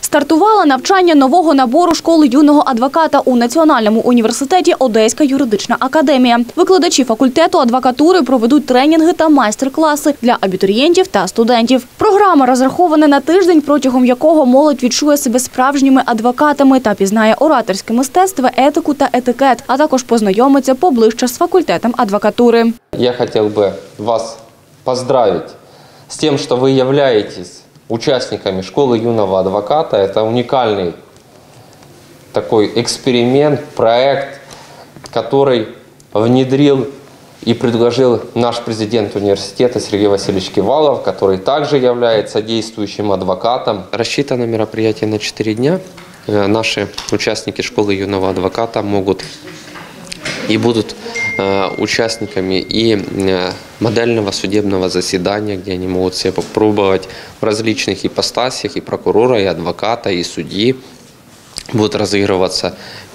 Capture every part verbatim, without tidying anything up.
Стартувало навчання нового набору школи юного адвоката у Національному університеті Одеська юридична академія. Викладачі факультету адвокатури проведуть тренінги та майстер-класи для абітурієнтів та студентів. Програма розрахована на тиждень, протягом якого молодь відчує себе справжніми адвокатами та пізнає ораторське мистецтво, етику та етикет, а також познайомиться поближче з факультетом адвокатури. Я хотів би вас поздравити з тим, що ви являєтесь участниками школы юного адвоката. Это уникальный такой эксперимент, проект, который внедрил и предложил наш президент университета Сергей Васильевич Кивалов, который также является действующим адвокатом. Рассчитано мероприятие на четыре дня. Наши участники школы юного адвоката могут и будут участниками и модельного судебного заседания, где они могут себя попробовать в различных ипостасях, и прокурора, и адвоката, и судьи. Будет разыгрываться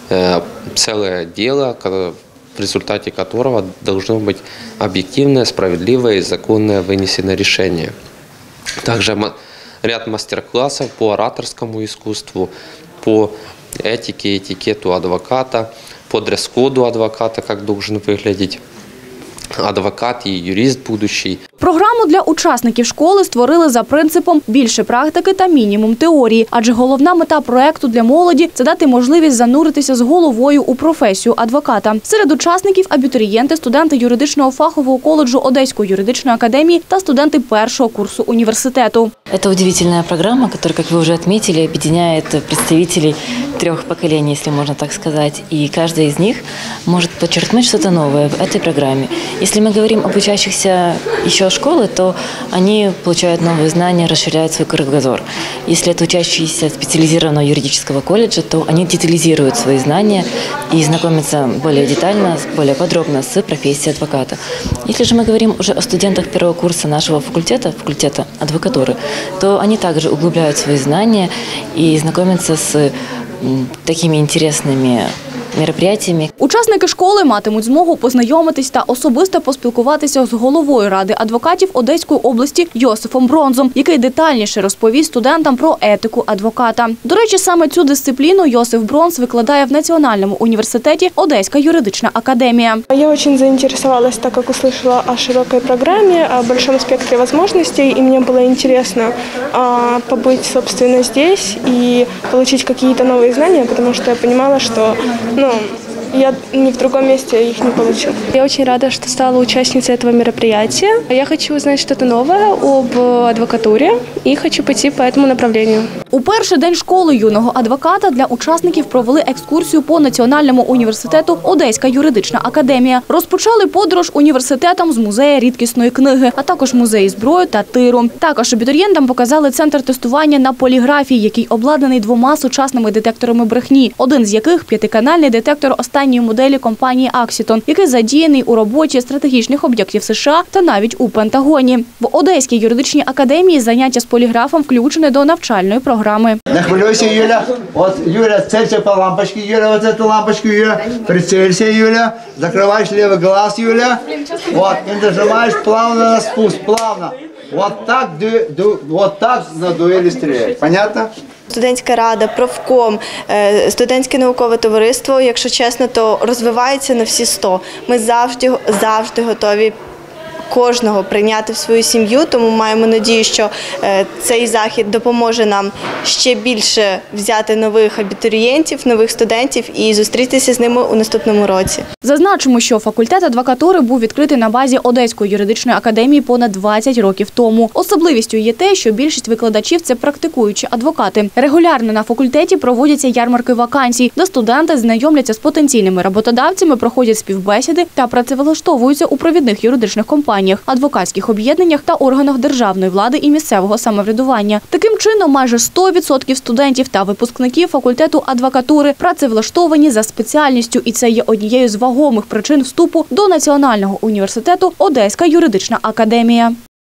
целое дело, в результате которого должно быть объективное, справедливое и законное вынесено решение. Также ряд мастер-классов по ораторскому искусству, по этике, этикету адвоката, по дресс-коду адвоката, как должен выглядеть адвокат і юрист будущий. Програму для учасників школи створили за принципом «більше практики та мінімум теорії», адже головна мета проекту для молоді – це дати можливість зануритися з головою у професію адвоката. Серед учасників – абітурієнти, студенти юридичного фахового коледжу Одеської юридичної академії та студенти першого курсу університету. Это удивительная программа, которая, как вы уже отметили, объединяет представителей трех поколений, если можно так сказать. И каждый из них может подчеркнуть что-то новое в этой программе. Если мы говорим об учащихся еще школы, то они получают новые знания, расширяют свой кругозор. Если это учащиеся специализированного юридического колледжа, то они детализируют свои знания и знакомятся более детально, более подробно с профессией адвоката. Если же мы говорим уже о студентах первого курса нашего факультета, факультета адвокатуры, то они также углубляют свои знания и знакомятся с такими интересными мероприятиями. Учасники школи матимуть змогу познайомитись та особисто поспілкуватися з головою Ради адвокатів Одеської області Йосифом Бронзом, який детальніше розповість студентам про етику адвоката. До речі, саме цю дисципліну Йосиф Бронз викладає в Національному університеті Одеська юридична академія. Я очень заинтересовалась, так как услышала о широкой программе, о большом спектре возможностей, и мне было интересно а, побыть, собственно, здесь и получить какие-то новые знания, потому что я понимала, что ну, я ни в другом месте их не получу. Я очень рада, что стала участницей этого мероприятия. Я хочу узнать что-то новое об адвокатуре и хочу пойти по этому направлению. У перший день школи юного адвоката для учасників провели екскурсію по Національному університету Одеська юридична академія. Розпочали подорож університетом з музею рідкісної книги, а також музеї зброї та тиру. Також абітурієнтам показали центр тестування на поліграфії, який обладнаний двома сучасними детекторами брехні, один з яких – п'ятиканальний детектор останньої моделі компанії «Аксітон», який задіяний у роботі стратегічних об'єктів США та навіть у Пентагоні. В Одеській юридичній академії заняття з поліграфом включені до навчальної програми. Не хвилюйся, Юля. От, Юля, целься по лампочке, Юля, вот эту лампочку, Юля. Прицелься, Юля. Закрываешь левый глаз, Юля. Вот, и нажимаешь плавно на спуск, плавно. Вот так, ду, ду, вот так на дуэли стрелять. Понятно? Студентська рада, профком, студентське наукове товариство, якщо чесно, то розвивається на всі сто. Ми завжди, завжди готові кожного прийняти в свою сім'ю, тому маємо надію, що цей захід допоможе нам ще більше взяти нових абітурієнтів, нових студентів і зустрітися з ними у наступному році. Зазначимо, що факультет адвокатури був відкритий на базі Одеської юридичної академії понад двадцять років тому. Особливістю є те, що більшість викладачів – це практикуючі адвокати. Регулярно на факультеті проводяться ярмарки вакансій, де студенти знайомляться з потенційними роботодавцями, проходять співбесіди та працевлаштовуються у провідних юридичних компаніях, адвокатських об'єднаннях та органах державної влади і місцевого самоврядування. Таким чином, майже сто відсотків студентів та випускників факультету адвокатури працевлаштовані за спеціальністю, і це є однією з вагомих причин вступу до Національного університету Одеська юридична академія.